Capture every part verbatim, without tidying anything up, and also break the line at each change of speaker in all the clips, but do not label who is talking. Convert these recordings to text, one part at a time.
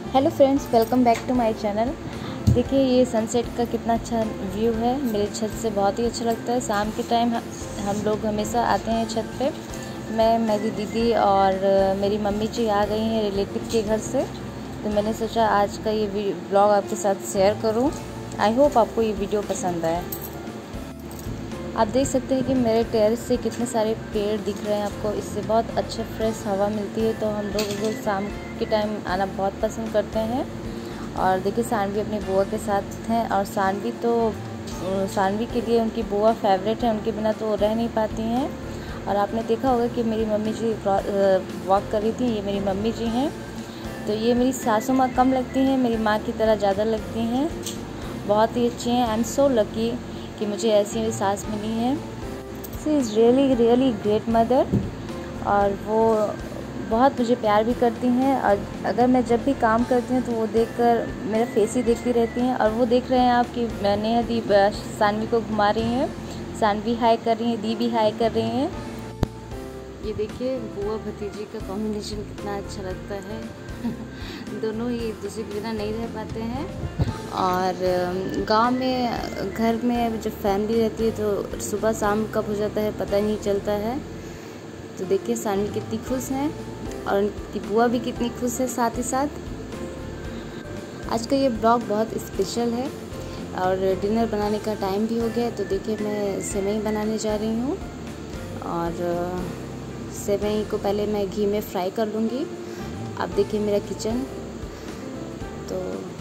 Hello friends, welcome back to my channel. देखिए ये sunset का कितना अच्छा व्यू है। मेरे छत से बहुत ही अच्छा लगता है। शाम के टाइम हम लोग हमेशा आते हैं छत पे। मैं, मेरी दीदी और मेरी मम्मी जी आ गई हैं रिलेटिव के घर से, तो मैंने सोचा आज का ये ब्लॉग आपके साथ शेयर करूं। आई होप आपको ये वीडियो पसंद आए। आप देख सकते हैं कि मेरे टेरेस से कितने सारे पेड़ दिख रहे हैं आपको। इससे बहुत अच्छे फ्रेश हवा मिलती है, तो हम लोग शाम के टाइम आना बहुत पसंद करते हैं। और देखिए सानवी अपनी बुआ के साथ हैं, और सानवी तो सानवी के लिए उनकी बुआ फेवरेट है, उनके बिना तो वो रह नहीं पाती हैं। और आपने देखा होगा कि मेरी मम्मी जी वॉक कर रही थी, ये मेरी मम्मी जी हैं। तो ये मेरी सासू माँ कम लगती हैं, मेरी माँ की तरह ज़्यादा लगती हैं। बहुत ही अच्छी हैं। आई एम सो लकी कि मुझे ऐसी मेरी सास मिली है। She is really really great mother, और वो बहुत मुझे प्यार भी करती हैं। और अगर मैं जब भी काम करती हूँ तो वो देखकर मेरा फेस ही देखती रहती हैं। और वो देख रहे हैं आप कि नेहा दी सानवी को घुमा रही हैं। सानवी हाई कर रही हैं, दी भी हाई कर रही हैं। ये देखिए बुआ भतीजी का कॉम्बिनेशन कितना अच्छा लगता है। दोनों ही एक दूसरे के बिना नहीं रह पाते हैं। और गांव में घर में जब फैमिली रहती है तो सुबह शाम कब हो जाता है पता नहीं चलता है। तो देखिए सानवी कितनी खुश हैं और उनकी बुआ भी कितनी खुश है साथ ही साथ। आज का ये ब्लॉग बहुत स्पेशल है और डिनर बनाने का टाइम भी हो गया। तो देखिए मैं सेवई बनाने जा रही हूँ, और सेवई को पहले मैं घी में फ्राई कर लूँगी। आप देखिए मेरा किचन, तो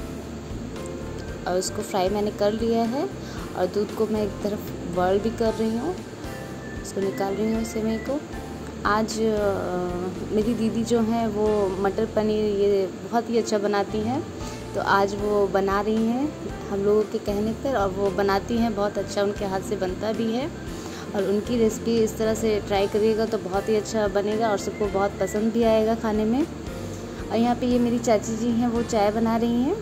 और उसको फ्राई मैंने कर लिया है। और दूध को मैं एक तरफ बॉयल भी कर रही हूँ, उसको निकाल रही हूँ सेवई को। आज आ, मेरी दीदी जो हैं वो मटर पनीर ये बहुत ही अच्छा बनाती हैं, तो आज वो बना रही हैं हम लोगों के कहने पर। और वो बनाती हैं बहुत अच्छा, उनके हाथ से बनता भी है। और उनकी रेसिपी इस तरह से ट्राई करिएगा तो बहुत ही अच्छा बनेगा और सबको बहुत पसंद भी आएगा खाने में। और यहाँ पे ये मेरी चाची जी हैं, वो चाय बना रही हैं।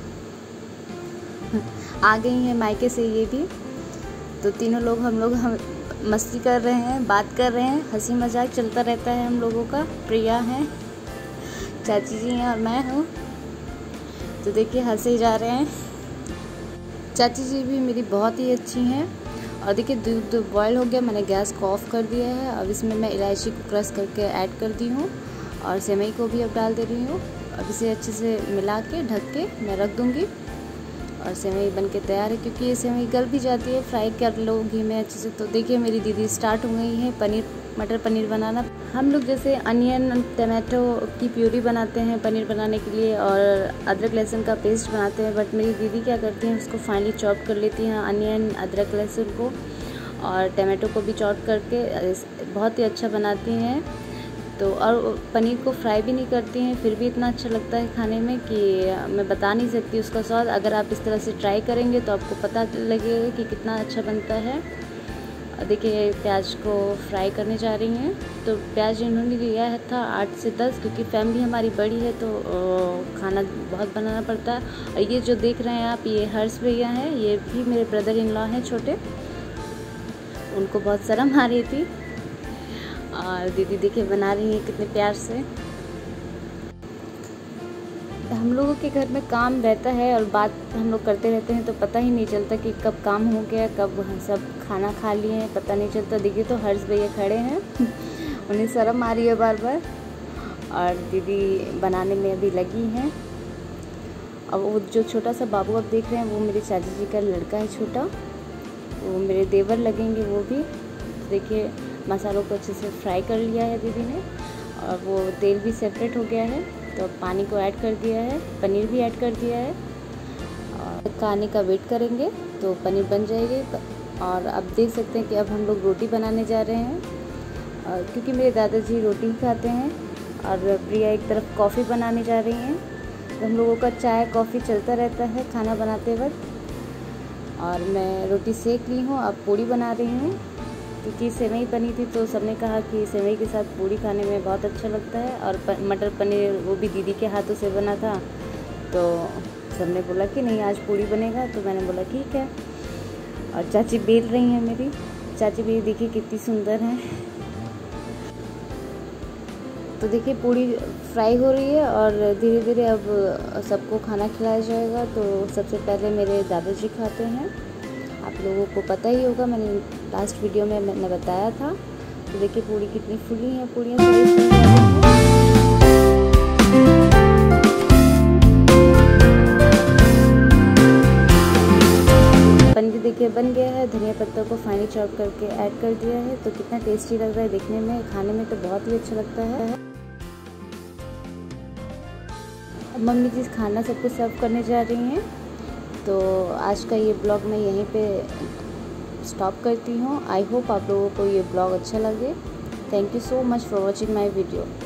आ गई हैं मायके से ये भी। तो तीनों लोग हम लोग हम मस्ती कर रहे हैं, बात कर रहे हैं, हंसी मजाक चलता रहता है हम लोगों का। प्रिया हैं, चाची जी हैं और मैं हूँ। तो देखिए हंसे जा रहे हैं। चाची जी भी मेरी बहुत ही अच्छी हैं। और देखिए दूध बॉयल हो गया, मैंने गैस को ऑफ कर दिया है। अब इसमें मैं इलायची को क्रश करके ऐड कर दी हूँ, और सेवई को भी अब डाल दे रही हूँ। अब इसे अच्छे से मिला के ढक के मैं रख दूँगी, और सेवई बन के तैयार है। क्योंकि ये सेवई गल भी जाती है फ्राई कर लो घी में अच्छे से। तो देखिए मेरी दीदी स्टार्ट हो गई है पनीर मटर पनीर बनाना। हम लोग जैसे अनियन टमाटो की प्यूरी बनाते हैं पनीर बनाने के लिए, और अदरक लहसुन का पेस्ट बनाते हैं, बट मेरी दीदी क्या करती हैं उसको फाइनली चॉप कर लेती हैं, अनियन अदरक लहसुन को और टमाटो को भी चॉप करके बहुत ही अच्छा बनाती हैं। तो और पनीर को फ्राई भी नहीं करती हैं, फिर भी इतना अच्छा लगता है खाने में कि मैं बता नहीं सकती उसका स्वाद। अगर आप इस तरह से ट्राई करेंगे तो आपको पता लगेगा कि कितना अच्छा बनता है। देखिए प्याज को फ्राई करने जा रही हैं। तो प्याज इन्होंने लिया है था आठ से दस, क्योंकि फैमिली हमारी बड़ी है तो खाना बहुत बनाना पड़ता है। और ये जो देख रहे हैं आप, ये हर्ष भैया हैं, ये भी मेरे ब्रदर इन लॉ हैं छोटे। उनको बहुत शर्म आ रही थी, और दीदी देखिए बना रही हैं कितने प्यार से। हम लोगों के घर में काम रहता है और बात हम लोग करते रहते हैं, तो पता ही नहीं चलता कि कब काम हो गया, कब सब खाना खा लिए हैं, पता नहीं चलता। देखिए तो हर्ष भैया खड़े हैं, उन्हें शर्म आ रही है बार बार, और दीदी बनाने में अभी लगी हैं। अब वो जो छोटा सा बाबू आप देख रहे हैं वो मेरे चाची जी का लड़का है छोटा, वो मेरे देवर लगेंगे वो भी। तो देखिए मसालों को अच्छे से फ्राई कर लिया है दीदी ने, और वो तेल भी सेपरेट हो गया है। तो पानी को ऐड कर दिया है, पनीर भी ऐड कर दिया है, और खाने का वेट करेंगे तो पनीर बन जाएगी। और अब देख सकते हैं कि अब हम लोग रोटी बनाने जा रहे हैं, और क्योंकि मेरे दादाजी रोटी ही खाते हैं। और प्रिया एक तरफ कॉफ़ी बनाने जा रही हैं। तो हम लोगों का चाय कॉफ़ी चलता रहता है खाना बनाते वक्त। और मैं रोटी सेक ली हूँ, अब पूड़ी बना रही हूँ। क्योंकि सेवई बनी थी तो सबने कहा कि सेवई के साथ पूड़ी खाने में बहुत अच्छा लगता है। और मटर पनीर वो भी दीदी के हाथों से बना था, तो सबने बोला कि नहीं आज पूड़ी बनेगा, तो मैंने बोला ठीक है। और चाची बेल रही हैं मेरी, चाची भी देखिए कितनी सुंदर हैं। तो देखिए पूड़ी फ्राई हो रही है और धीरे धीरे अब सबको खाना खिलाया जाएगा। तो सबसे पहले मेरे दादाजी खाते हैं। आप लोगों को पता ही होगा, मैंने लास्ट वीडियो में मैंने बताया था। तो देखिए पूड़ी कितनी फुली हैं, पूड़ियाँ सारी फुल जाती हैं। पनीर देखिए बन गया है। धनिया पत्ता को फाइनली चॉप करके ऐड कर दिया है। तो कितना टेस्टी लग रहा है देखने में, खाने में तो बहुत ही अच्छा लगता है। अब मम्मी जी खाना सबको सर्व करने जा रही हैं। तो आज का ये ब्लॉग मैं यहीं पे स्टॉप करती हूँ। आई होप आप लोगों को ये ब्लॉग अच्छा लगे। Thank you so much for watching my video.